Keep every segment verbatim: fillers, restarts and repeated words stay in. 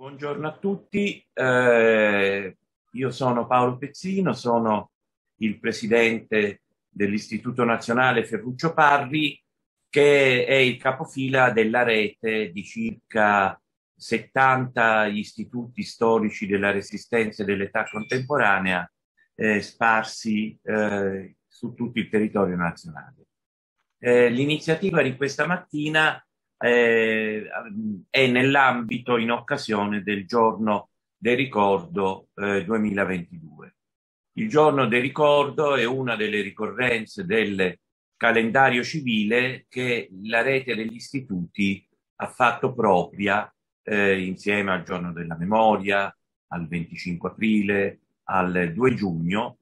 Buongiorno a tutti, eh, io sono Paolo Pezzino, sono il presidente dell'Istituto Nazionale Ferruccio Parri, che è il capofila della rete di circa settanta istituti storici della Resistenza e dell'età contemporanea eh, sparsi eh, su tutto il territorio nazionale. Eh, l'iniziativa di questa mattina eh, è nell'ambito, in occasione del Giorno del Ricordo eh, duemilaventidue. Il Giorno del Ricordo è una delle ricorrenze del calendario civile che la rete degli istituti ha fatto propria eh, insieme al Giorno della Memoria, al venticinque aprile, al due giugno,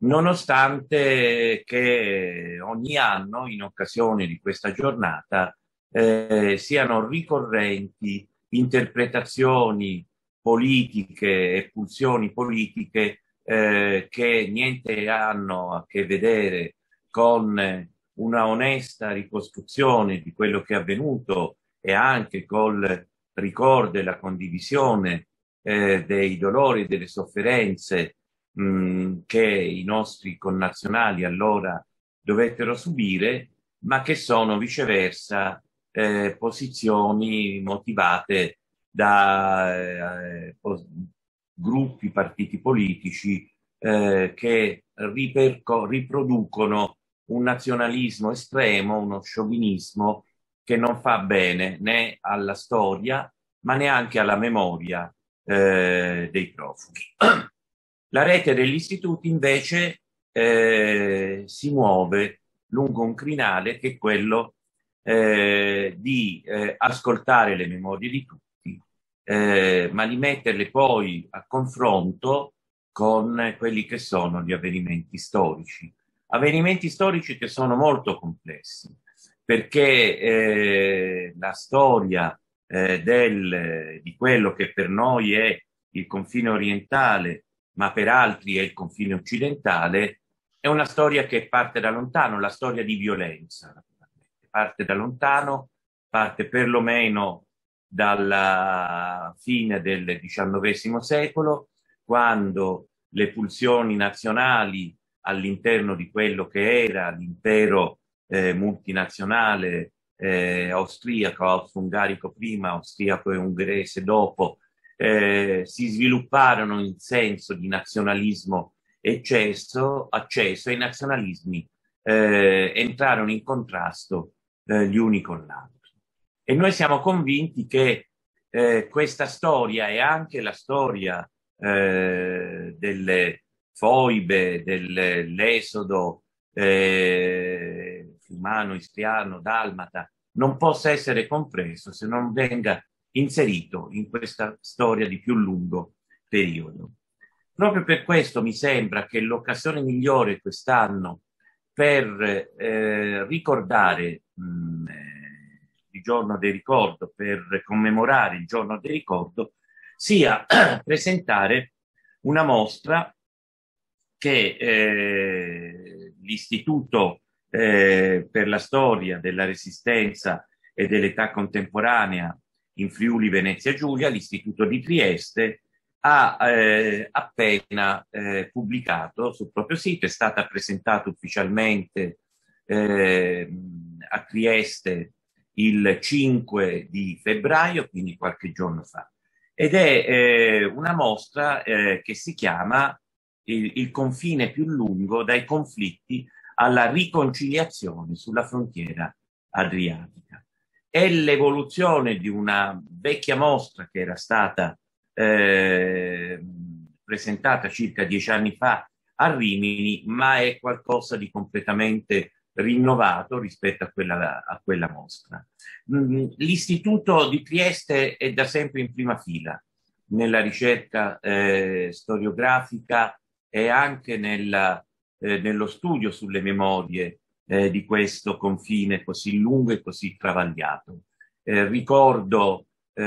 nonostante che ogni anno, in occasione di questa giornata, eh, siano ricorrenti interpretazioni politiche e pulsioni politiche eh, che niente hanno a che vedere con una onesta ricostruzione di quello che è avvenuto e anche col ricordo e la condivisione eh, dei dolori e delle sofferenze mh, che i nostri connazionali allora dovettero subire, ma che sono viceversa eh, posizioni motivate da eh, pos- gruppi, partiti politici eh, che riperco- riproducono un nazionalismo estremo, uno sciovinismo che non fa bene né alla storia, ma neanche alla memoria eh, dei profughi. La rete degli istituti invece eh, si muove lungo un crinale che è quello eh, di eh, ascoltare le memorie di tutti, eh, ma di metterle poi a confronto con quelli che sono gli avvenimenti storici. Avvenimenti storici che sono molto complessi, perché eh, la storia eh, del, di quello che per noi è il confine orientale, ma per altri è il confine occidentale, è una storia che parte da lontano, la storia di violenza. Parte da lontano, parte perlomeno dalla fine del diciannovesimo secolo, quando le pulsioni nazionali all'interno di quello che era l'impero eh, multinazionale eh, austriaco, austro-ungarico prima, austriaco e ungherese dopo, eh, si svilupparono in senso di nazionalismo eccesso, acceso e i nazionalismi eh, entrarono in contrasto eh, gli uni con l'altro. E noi siamo convinti che eh, questa storia e anche la storia eh, delle foibe, dell'esodo eh, fiumano, istriano, dalmata, non possa essere compreso se non venga inserito in questa storia di più lungo periodo. Proprio per questo mi sembra che l'occasione migliore quest'anno per eh, ricordare mh, eh, il giorno del ricordo, per commemorare il giorno del ricordo, sia presentare una mostra che eh, l'Istituto eh, per la storia della Resistenza e dell'età contemporanea in Friuli Venezia Giulia, l'Istituto di Trieste, ha eh, appena eh, pubblicato sul proprio sito. È stata presentata ufficialmente eh, a Trieste il cinque di febbraio, quindi qualche giorno fa, ed è eh, una mostra eh, che si chiama il, il confine più lungo dai conflitti alla riconciliazione sulla frontiera adriatica. È l'evoluzione di una vecchia mostra che era stata eh, presentata circa dieci anni fa a Rimini, ma è qualcosa di completamente rinnovato rispetto a quella, a quella mostra. L'Istituto di Trieste è da sempre in prima fila nella ricerca eh, storiografica e anche nella, eh, nello studio sulle memorie eh, di questo confine così lungo e così travagliato. Eh, ricordo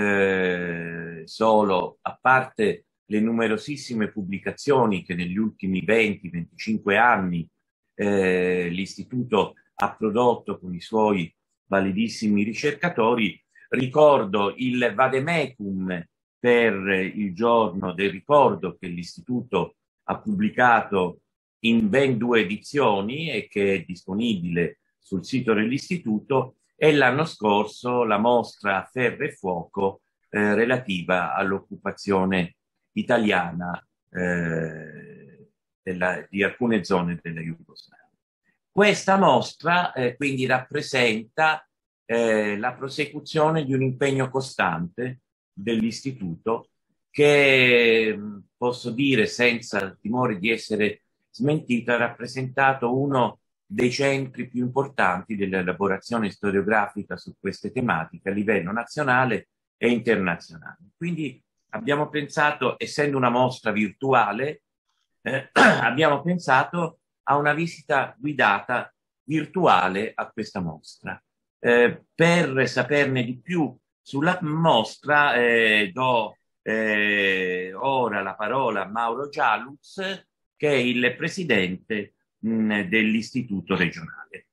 eh, solo, a parte le numerosissime pubblicazioni che negli ultimi venti venticinque anni eh, l'Istituto ha prodotto con i suoi validissimi ricercatori, ricordo il vademecum per il giorno del ricordo che l'Istituto ha pubblicato in ben due edizioni e che è disponibile sul sito dell'Istituto, e l'anno scorso la mostra Ferro e Fuoco eh, relativa all'occupazione italiana eh, della, di alcune zone della Jugoslavia. Questa mostra eh, quindi rappresenta eh, la prosecuzione di un impegno costante dell'Istituto che, posso dire senza timore di essere smentito, ha rappresentato uno dei centri più importanti dell'elaborazione storiografica su queste tematiche a livello nazionale e internazionale. Quindi abbiamo pensato, essendo una mostra virtuale, eh, abbiamo pensato a una visita guidata virtuale a questa mostra. Eh, per saperne di più sulla mostra eh, do eh, ora la parola a Mauro Gialluz, che è il presidente mh, dell'Istituto regionale.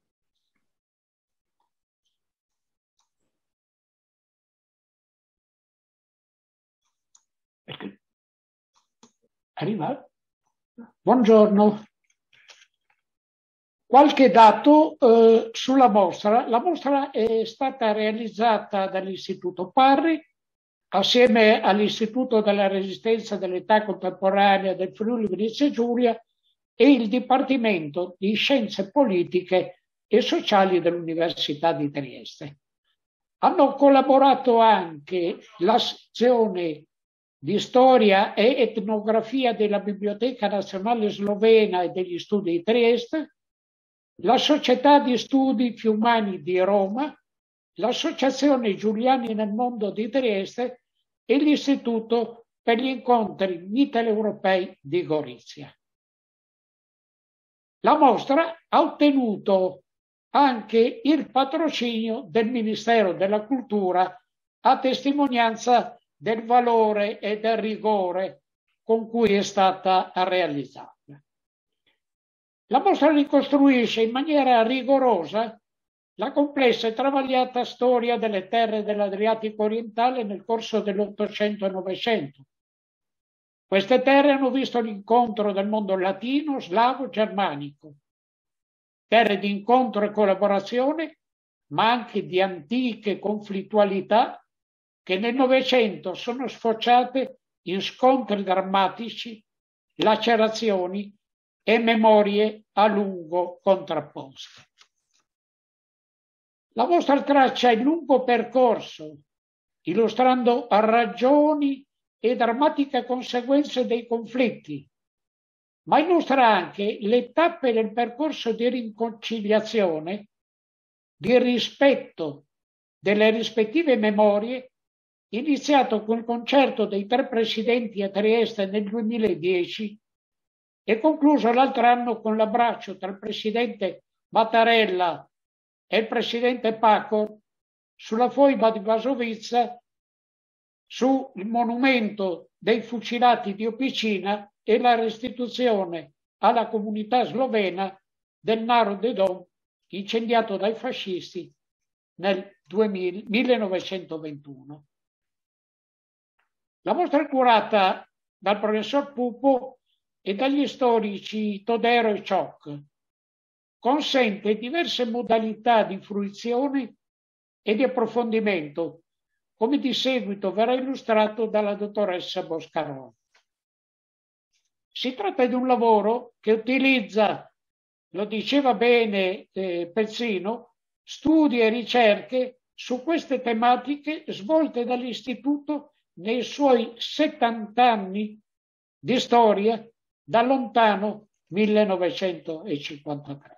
Arriva? Buongiorno. Qualche dato eh, sulla mostra. La mostra è stata realizzata dall'Istituto Parri assieme all'Istituto della Resistenza dell'Età Contemporanea del Friuli Venezia Giulia e il Dipartimento di Scienze Politiche e Sociali dell'Università di Trieste. Hanno collaborato anche la sezione di Storia e Etnografia della Biblioteca Nazionale Slovena e degli Studi di Trieste, la Società di Studi Fiumani di Roma, l'Associazione Giuliani nel Mondo di Trieste e l'Istituto per gli Incontri Mitteleuropei di Gorizia. La mostra ha ottenuto anche il patrocinio del Ministero della Cultura a testimonianza del valore e del rigore con cui è stata realizzata. La mostra ricostruisce in maniera rigorosa la complessa e travagliata storia delle terre dell'Adriatico orientale nel corso dell'Ottocento e Novecento. Queste terre hanno visto l'incontro del mondo latino, slavo, germanico, terre di incontro e collaborazione, ma anche di antiche conflittualità che nel Novecento sono sfociate in scontri drammatici, lacerazioni e memorie a lungo contrapposte. La mostra traccia il lungo percorso, illustrando ragioni e drammatiche conseguenze dei conflitti, ma illustra anche le tappe del percorso di riconciliazione, di rispetto delle rispettive memorie, iniziato con il concerto dei tre presidenti a Trieste nel duemiladieci e concluso l'altro anno con l'abbraccio tra il presidente Mattarella e il presidente Pacor sulla foiba di Basovizza, sul monumento dei fucilati di Opicina e la restituzione alla comunità slovena del Naro de Dom incendiato dai fascisti nel duemila, millenovecentoventuno. La mostra è curata dal professor Pupo e dagli storici Todero e Ciocc. Consente diverse modalità di fruizione e di approfondimento, come di seguito verrà illustrato dalla dottoressa Boscarò. Si tratta di un lavoro che utilizza, lo diceva bene eh, Pezzino, studi e ricerche su queste tematiche svolte dall'Istituto nei suoi settanta anni di storia da lontano millenovecentocinquantatré.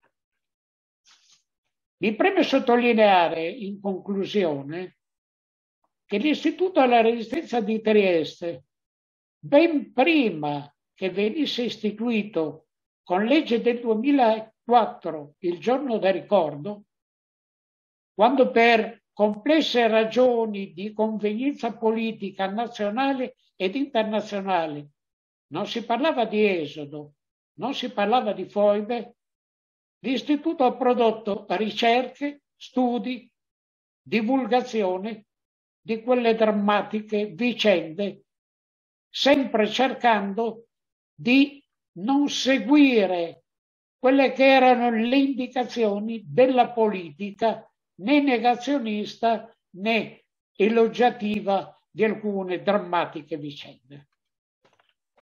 Mi preme sottolineare in conclusione che l'Istituto alla Resistenza di Trieste, ben prima che venisse istituito con legge del duemilaquattro il giorno del ricordo, quando per complesse ragioni di convenienza politica nazionale ed internazionale non si parlava di esodo, non si parlava di foibe, l'Istituto ha prodotto ricerche, studi, divulgazione di quelle drammatiche vicende, sempre cercando di non seguire quelle che erano le indicazioni della politica, né negazionista né elogiativa di alcune drammatiche vicende.